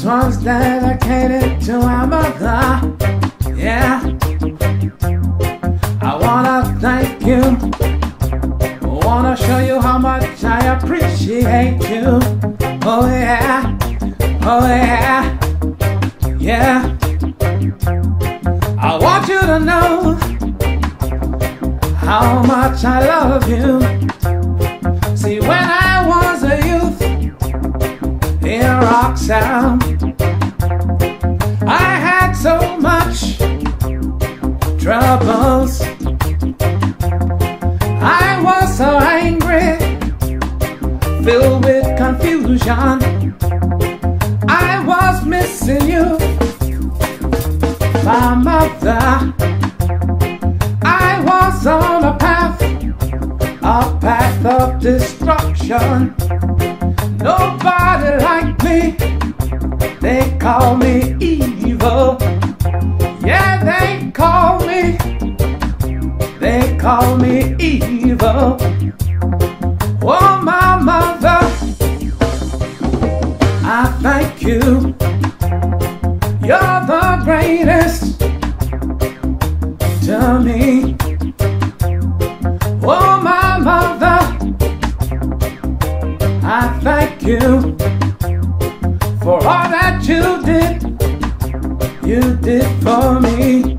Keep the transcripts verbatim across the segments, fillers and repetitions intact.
one's dedicated to our mother. Yeah, I wanna thank you. I wanna show you how much I appreciate you. Oh yeah, oh yeah, yeah. I want you to know how much I love you. See, when I was a youth in Rocksound, I had so much troubles. I was so angry, filled with confusion. I was missing you, my mother. I was on a path, a path of destruction. Nobody liked me, they call me evil. Yeah, they call me, they call me evil. Oh, my mother, I thank you. You're the greatest to me. Oh, my mother, I thank you for all that you did, you did for me.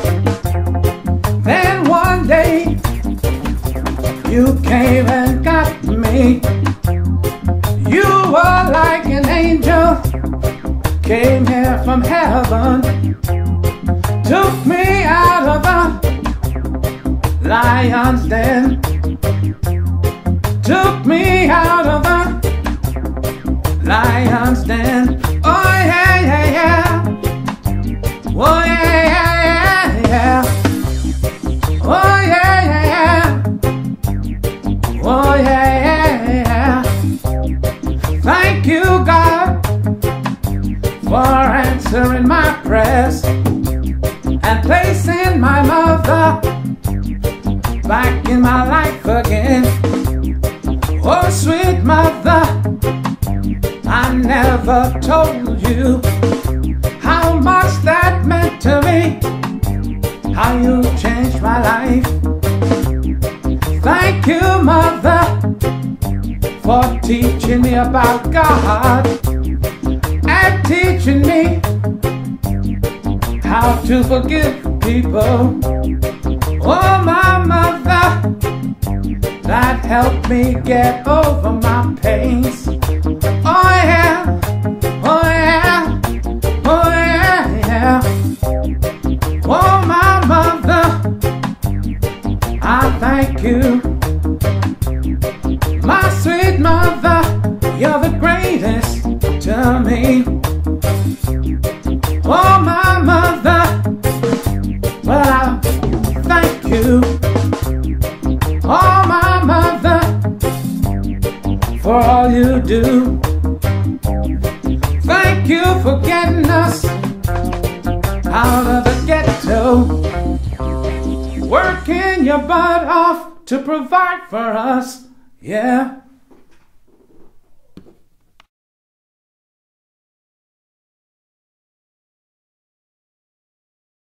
Then one day you came and got me. You were like an angel, came here from heaven, took me out of the lion's den, took me out of the lion's den. Oh yeah, yeah, yeah. Oh yeah, yeah, yeah, yeah. Oh yeah, yeah, yeah. Oh yeah, yeah, yeah. Thank you, God, for answering my prayers and placing my mother back in my life again. Oh, sweet mother, I never told you how much that meant to me, how you changed my life. Thank you, mother, for teaching me about God and teaching me how to forgive people. Oh, my mother, that helped me get over my pains. Oh yeah, oh yeah, oh yeah, yeah. Oh, my mother, I thank you. My sweet mother, you're the greatest to me. Oh, my mother, well, I thank you. Oh, my mother, for all you do. Thank you for getting us out of the ghetto, working your butt off to provide for us. Yeah.